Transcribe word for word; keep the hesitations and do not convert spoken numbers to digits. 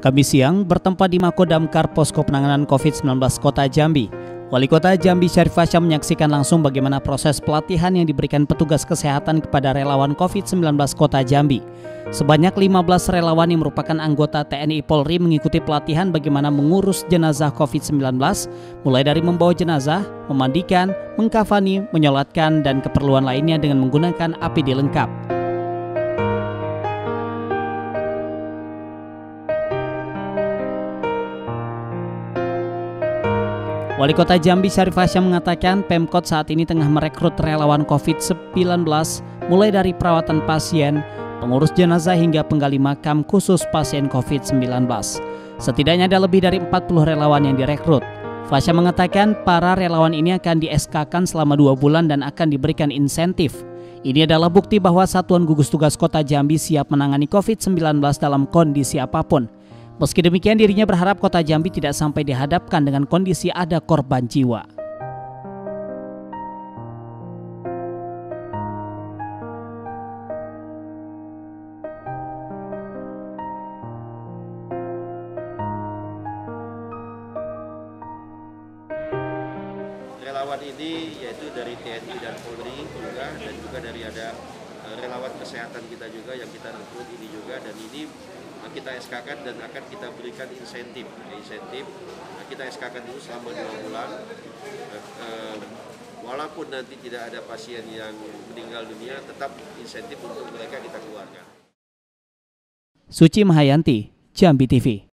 Kamis siang bertempat di Mako Damkar Posko Penanganan covid sembilan belas Kota Jambi. Wali Kota Jambi Syarif Hasyam menyaksikan langsung bagaimana proses pelatihan yang diberikan petugas kesehatan kepada relawan covid sembilan belas Kota Jambi. Sebanyak lima belas relawan yang merupakan anggota T N I Polri mengikuti pelatihan bagaimana mengurus jenazah covid sembilan belas, mulai dari membawa jenazah, memandikan, mengkafani, menyolatkan, dan keperluan lainnya dengan menggunakan A P D lengkap. Wali Kota Jambi Syarif Hasyam mengatakan Pemkot saat ini tengah merekrut relawan covid sembilan belas mulai dari perawatan pasien, pengurus jenazah hingga penggali makam khusus pasien covid sembilan belas. Setidaknya ada lebih dari empat puluh relawan yang direkrut. Hasyam mengatakan para relawan ini akan di S K-kan selama dua bulan dan akan diberikan insentif. Ini adalah bukti bahwa Satuan Gugus Tugas Kota Jambi siap menangani covid sembilan belas dalam kondisi apapun. Meski demikian, dirinya berharap Kota Jambi tidak sampai dihadapkan dengan kondisi ada korban jiwa. Relawan ini yaitu dari T N I dan Polri juga, dan juga dari ada relawan kesehatan kita juga yang kita rekrut ini juga, dan ini kita S K-kan dan akan kita berikan insentif. Insentif kita S K-kan dulu selama dua bulan. Walaupun nanti tidak ada pasien yang meninggal dunia, tetap insentif untuk mereka kita keluarkan. Suci Mahayanti, Jambi T V.